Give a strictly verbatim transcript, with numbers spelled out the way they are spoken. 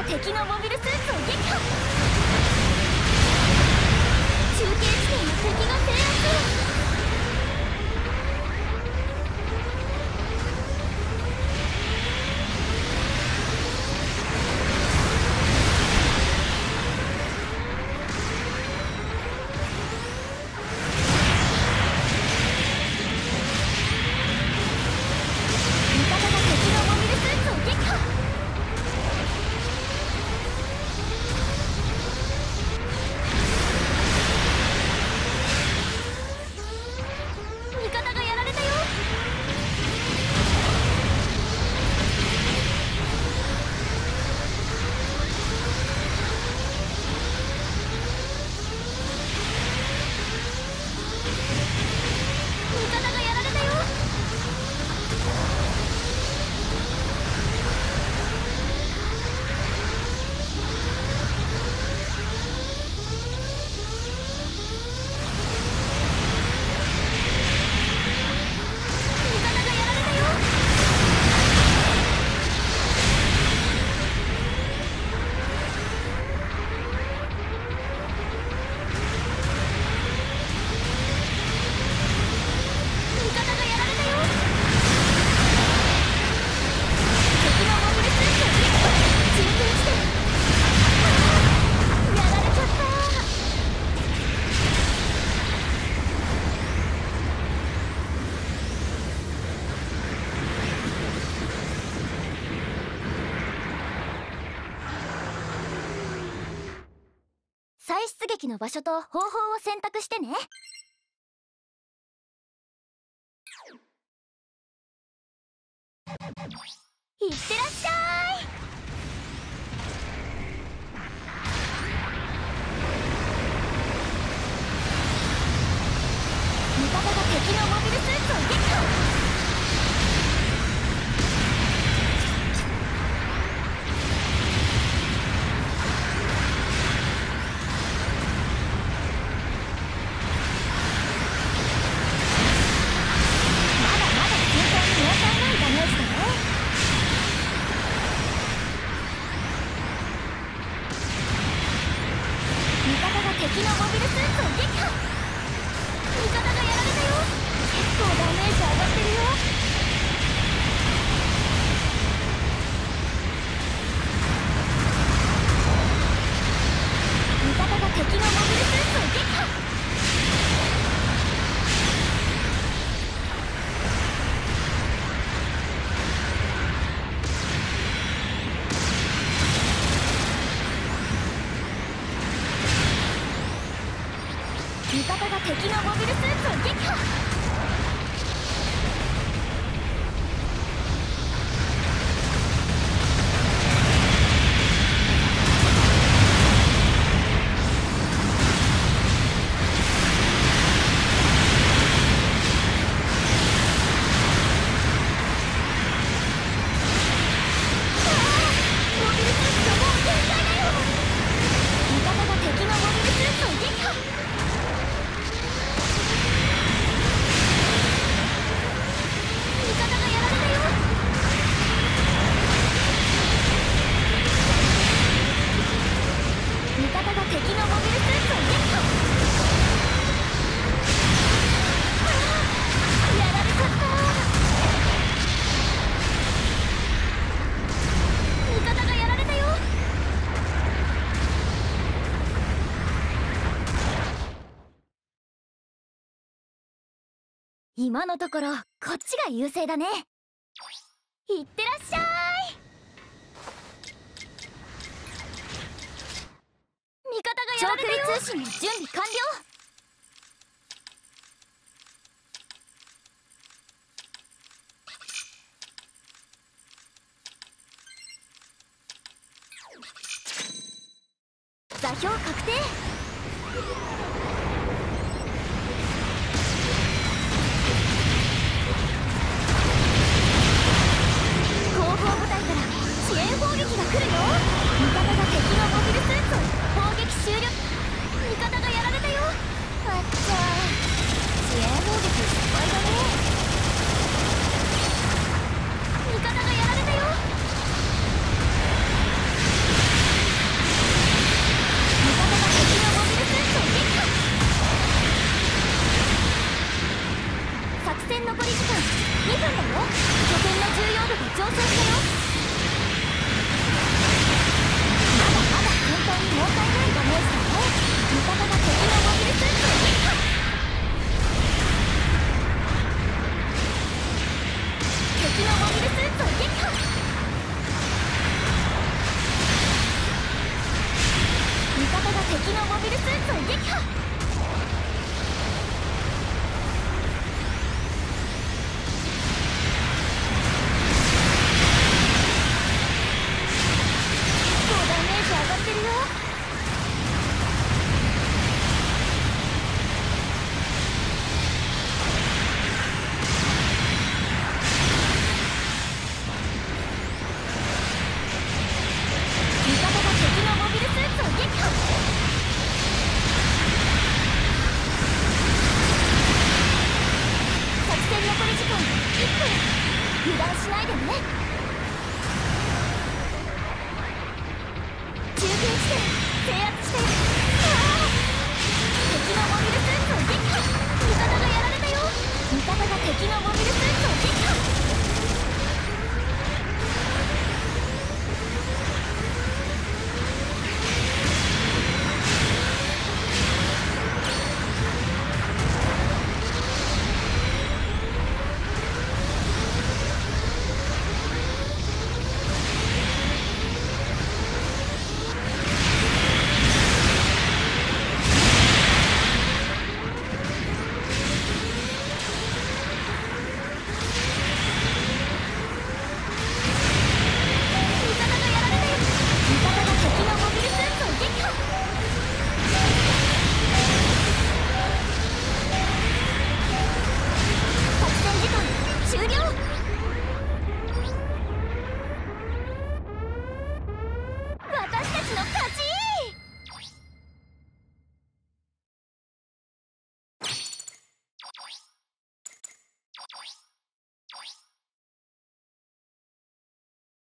敵のモビルスーツを撃破。中継地点の敵が制圧。再出撃の場所と方法を選択してね。いってらっしゃい。味方が敵のモビルスーツを撃破。敵のモビルスーツを撃破。味方がやられたよ。結構ダメージ上がってるよ。味方が敵のモビルスーツを撃破。味方が敵のモビルスーツを撃破。今のところこっちが優勢だね。いってらっしゃい。味方がやられたよ。長距離通信の準備完了。座標確定。後方部隊から支援砲撃が来るよ。味方が敵のモビルスーツを砲撃終了。味方がやられたよ。あっちゃー、支援砲撃失敗だね。味方がやられたよ。味上昇したよ。まだまだ本当に問題ないダメージだね。味方が敵のモビルスーツを撃破。敵のモビルスーツを撃破。味方が敵のモビルスーツを撃破。上がってるよ。味方が敵のモビルスーツを撃破。作戦残り時間いっぷん。油断しないでね。